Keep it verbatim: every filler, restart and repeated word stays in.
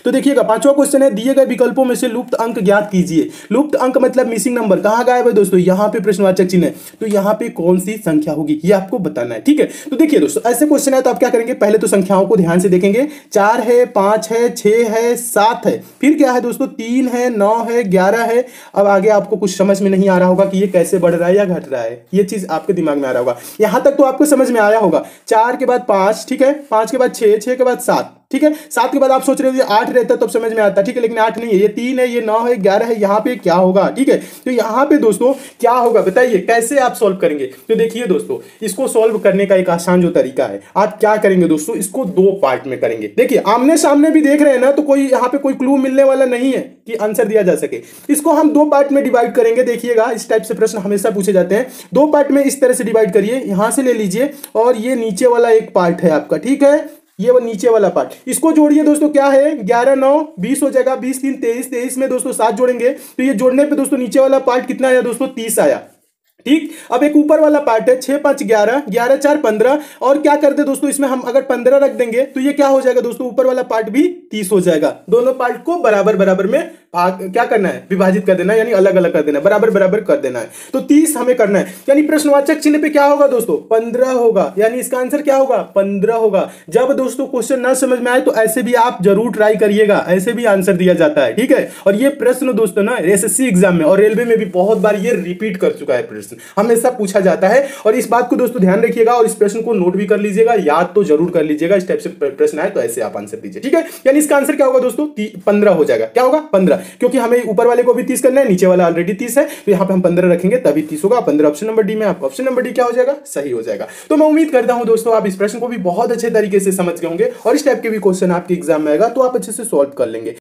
तो देखिएगा पांचवा क्वेश्चन है, दिए गए विकल्पों में से लुप्त अंक ज्ञात कीजिए। लुप्त अंक मतलब मिसिंग नंबर, कहाँ गायब है दोस्तों, यहाँ पे प्रश्नवाचक चिन्ह है, तो यहाँ पे कौन सी संख्या होगी ये आपको बताना है। ठीक है, तो देखिए दोस्तों ऐसे क्वेश्चन है तो आप क्या करेंगे, पहले तो संख्याओं को ध्यान से देखेंगे, चार है, पांच है, छह है, सात है, फिर क्या है दोस्तों, तीन है, नौ है, ग्यारह है। अब आगे आपको कुछ समझ में नहीं आ रहा होगा कि ये कैसे बढ़ रहा है या घट रहा है, ये चीज आपके दिमाग में आ रहा होगा। यहां तक तो आपको समझ में आया होगा, चार के बाद पांच, ठीक है, पांच के बाद छह, छह के बाद सात, ठीक है, सात के बाद आप सोच रहे हो आठ रहता तब समझ में आता, ठीक है, लेकिन आठ नहीं है, ये तीन है, ये नौ है, ग्यारह है, यहाँ पे क्या होगा। ठीक है, तो यहाँ पे दोस्तों क्या होगा बताइए, कैसे आप सॉल्व करेंगे। तो देखिए दोस्तों, इसको सॉल्व करने का एक आसान जो तरीका है, आप क्या करेंगे दोस्तों, इसको दो पार्ट में करेंगे। देखिए आमने सामने भी देख रहे हैं ना, तो कोई यहाँ पे कोई क्लू मिलने वाला नहीं है कि आंसर दिया जा सके। इसको हम दो पार्ट में डिवाइड करेंगे। देखिएगा इस टाइप से प्रश्न हमेशा पूछे जाते हैं, दो पार्ट में इस तरह से डिवाइड करिए, यहां से ले लीजिए और ये नीचे वाला एक पार्ट है आपका, ठीक है, ये वो नीचे वाला पार्ट, इसको जोड़िए दोस्तों, क्या है, ग्यारह नौ बीस हो जाएगा, बीस तीन तेईस, तेईस में दोस्तों सात जोड़ेंगे तो ये जोड़ने पे दोस्तों नीचे वाला पार्ट कितना आया दोस्तों, तीस आया। ठीक, अब एक ऊपर वाला पार्ट है, छह पांच ग्यारह, ग्यारह चार पंद्रह, और क्या करते दोस्तों, इसमें हम अगर पंद्रह रख देंगे तो ये क्या हो जाएगा दोस्तों, ऊपर वाला पार्ट भी तीस हो जाएगा। दोनों पार्ट को बराबर बराबर में भाग क्या करना है, विभाजित कर देना है, यानी अलग अलग कर देना है, बराबर बराबर कर देना है। तो तीस हमें करना है, यानी प्रश्नवाचक चिन्ह पे क्या होगा दोस्तों, पंद्रह होगा, यानी इसका आंसर क्या होगा, पंद्रह होगा। जब दोस्तों क्वेश्चन ना समझ में आए तो ऐसे भी आप जरूर ट्राई करिएगा, ऐसे भी आंसर दिया जाता है। ठीक है, और ये प्रश्न दोस्तों ना एसएससी एग्जाम में और रेलवे में भी बहुत बार ये रिपीट कर चुका है, प्रश्न हमेशा पूछा जाता है। और इस बात को दोस्तों ध्यान रखिएगा और इस प्रश्न को नोट भी कर लीजिएगा, याद तो जरूर कर लीजिएगा। इस टाइप से प्रश्न आए तो ऐसे आप आंसर दीजिए। ठीक है, यानी इसका आंसर क्या होगा दोस्तों, पंद्रह हो जाएगा। क्या होगा, पंद्रह, क्योंकि हमें ऊपर वाले को भी तीस करना है, नीचे वाला ऑलरेडी तीस है, तो यहाँ पे हम पंद्रह रखेंगे तभी तीस होगा। पंद्रह ऑप्शन नंबर डी में, आपका ऑप्शन नंबर डी क्या हो जाएगा, सही हो जाएगा। तो मैं उम्मीद करता हूं दोस्तों आप इस प्रश्न को भी बहुत अच्छे तरीके से समझ गए होंगे और इस टाइप के भी क्वेश्चन आपके एग्जाम में आएगा तो आप अच्छे से सॉल्व कर लेंगे।